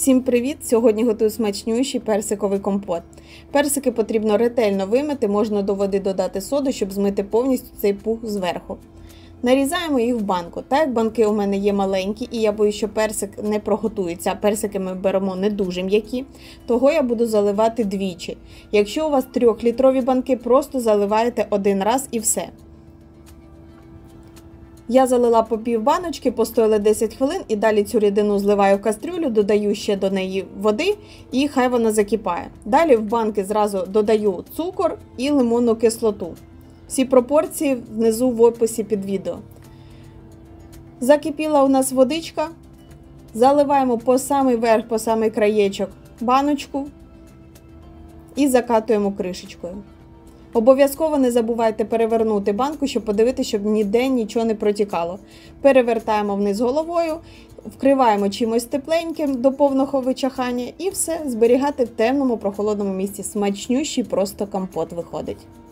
Всім привіт! Сьогодні готую смачнющий персиковий компот. Персики потрібно ретельно вимити, можна до води додати соду, щоб змити повністю цей пух зверху. Нарізаємо їх в банку. Так як банки у мене є маленькі і я боюсь, що персик не проготується, а персики ми беремо не дуже м'які, того я буду заливати двічі. Якщо у вас 3-літрові банки, просто заливаєте один раз і все. Я залила по пів баночки, постояла 10 хвилин і далі цю рідину зливаю в кастрюлю, додаю ще до неї води і хай вона закипає. Далі в банки зразу додаю цукор і лимонну кислоту. Всі пропорції внизу в описі під відео. Закипіла у нас водичка, заливаємо по самий верх, по самий краєчок баночку і закатуємо кришечкою. Обов'язково не забувайте перевернути банку, щоб подивитися, щоб ніде нічого не протікало. Перевертаємо вниз головою, вкриваємо чимось тепленьким до повного вичахання і все, зберігати в темному прохолодному місці. Смачнющий просто компот виходить.